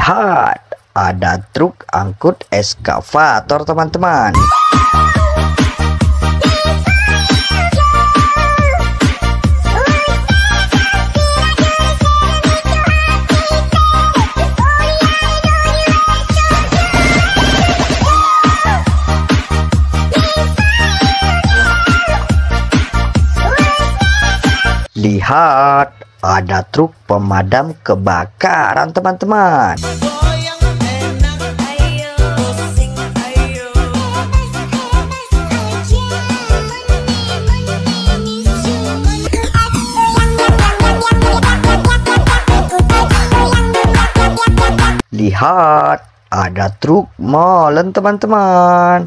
Lihat, ada truk angkut eskavator teman-teman. Lihat, ada truk pemadam kebakaran teman-teman. Lihat, ada truk molen teman-teman.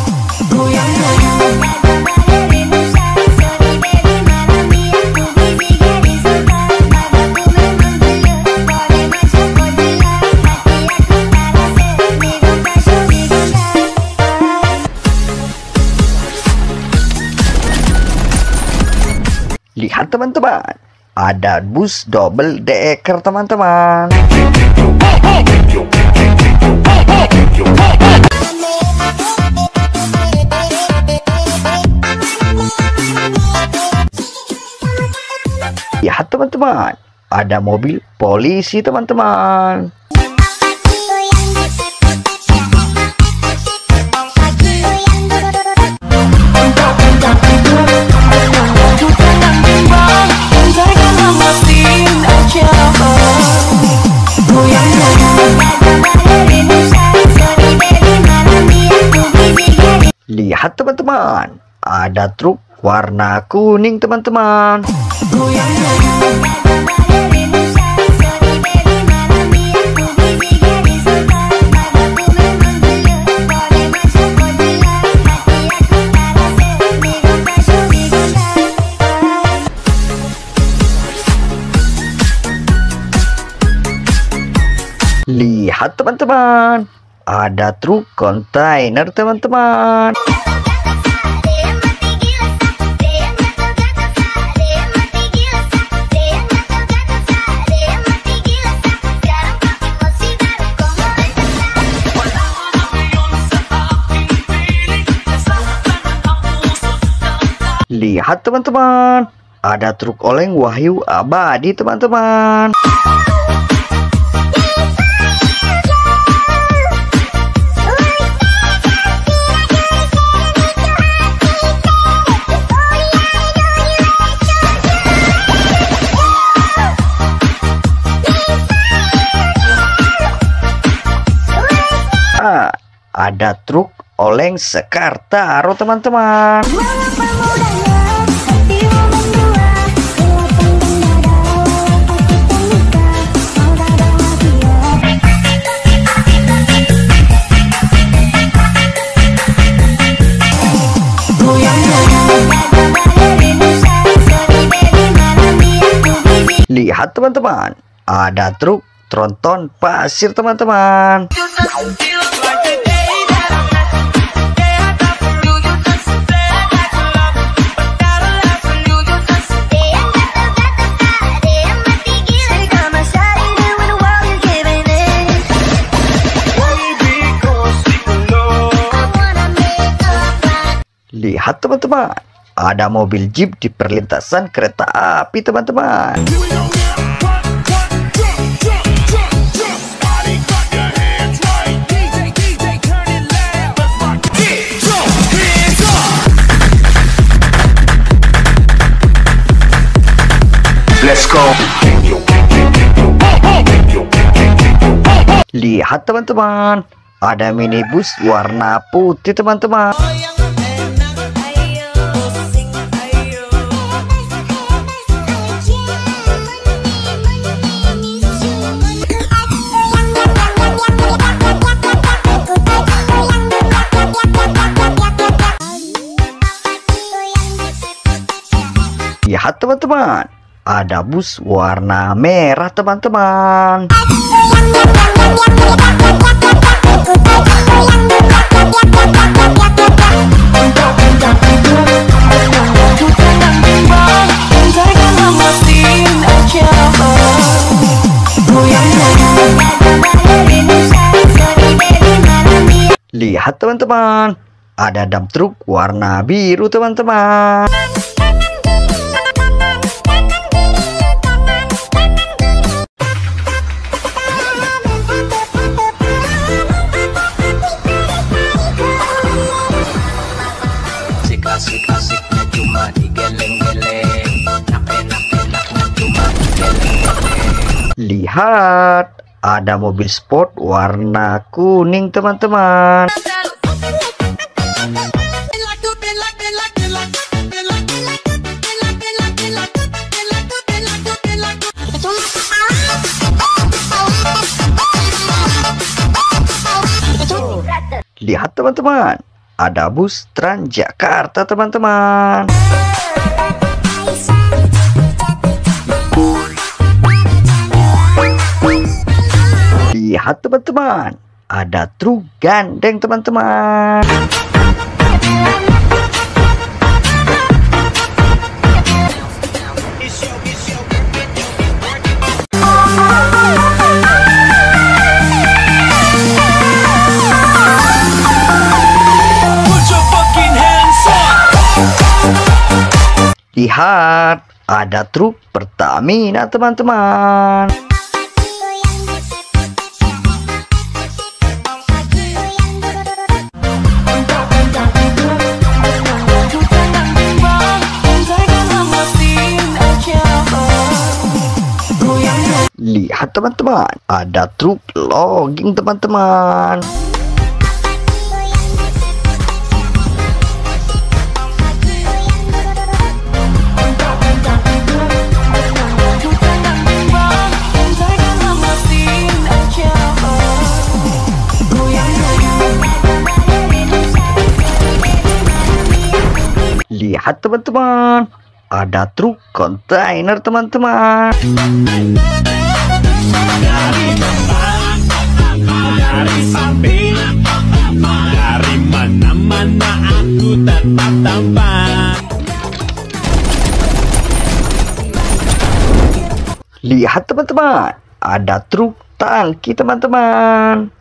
Lihat teman-teman, ada bus double decker teman-teman. Lihat teman-teman, ada mobil polisi teman-teman. Lihat teman-teman, ada truk warna kuning teman-teman. Lihat teman-teman, ada truk kontainer teman-teman. Lihat teman-teman, ada truk oleng Wahyu Abadi teman-teman. Ada truk oleng Sekartaro teman-teman. Lihat teman-teman, ada truk tronton pasir teman-teman. Lihat teman-teman, ada mobil jeep di perlintasan kereta api teman-teman. Let's go. Lihat teman-teman, ada minibus warna putih teman-teman. Lihat teman-teman, ada bus warna merah teman-teman. Goyang Lihat teman-teman, ada dump truk warna biru teman-teman. Asik-asiknya cuma digeleng-geleng, enak-enaknya cuma digeleng-geleng. Lihat, ada mobil sport warna kuning teman-teman. Lihat teman-teman, ada bus Transjakarta teman-teman. Lihat teman-teman, ada truk gandeng teman-teman. Lihat, ada truk Pertamina teman-teman. Lihat teman-teman, ada truk logging teman-teman. Lihat teman-teman, ada truk kontainer teman-teman. Dari samping, dari mana-mana aku tetap tampan. Lihat teman-teman, ada truk tangki teman-teman.